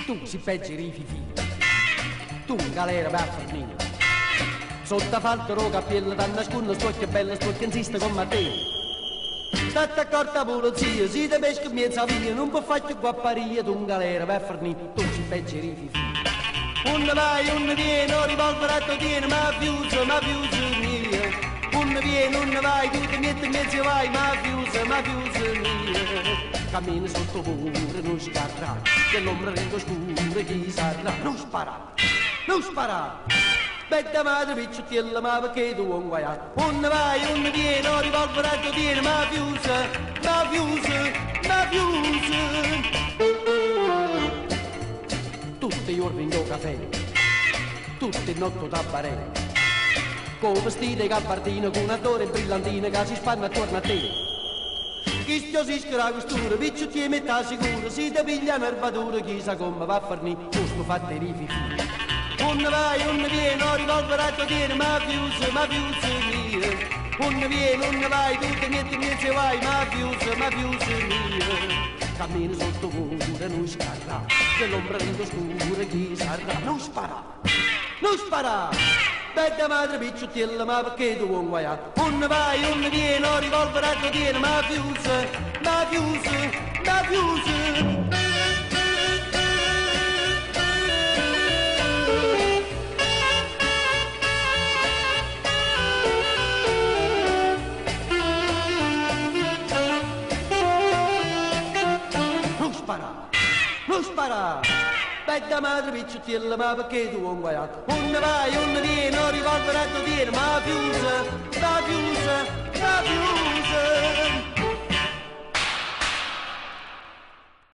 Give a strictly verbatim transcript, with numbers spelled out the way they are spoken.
Tu si peggeri i fifi, tu in galera per fornire. Sotto falto roga piella da nascondo, spocchia bella, spocchia insiste con te. State accorta polizia, si te pesca in mezzo a via, non può fare guapparia, tu in galera per fornire. Tu si peggeri i fifi. Un vai, un viene, un rivolverato tiene, ma fiusa, ma fiusa mia. Un viene, un vai, tu ti metti in mezzo vai, ma fiusa, ma fiusa mia. Cammina sotto pure, non scarra, che l'ombra rendo scura, chi sarà? Non spara, non spara. Bella madre picciottiella, ma perché tu non vai? Un vai, un viene, un rivolverato tiene, ma fiusa, ma fiusa, ma fiusa. Tutti i giorni in do caffè, tutti notte da barè, con vestite gabardine, con attore brillantine che si spanna attorno a te. Chi stiosisce la costura, piccio ti metta sicuro, si te piglia un'erbatura, chissà come va a farni, questo fatte rififi. Un vai, un viene, un rivolverato tiene, ma fiusa, ma fiusa mia. Un viene, un vai, tu ti metti in mezzo vai, ma fiusa, ma fiusa mia. Cammina sotto pure, non scarra, che l'ombra rende scura, chi sarà? Non spara, non spara. Bella madre picciottiella, ma perché tu non vai? Un vai, un viene, un rivolverato tiene, ma fiusa, ma fiusa, ma fiusa. Non spara, non spara. Bella madre picciottiella, ma perché tu non vai? Un vai, un viene, un rivolverato tiene, ma fiusa, ma fiusa, ma fiusa.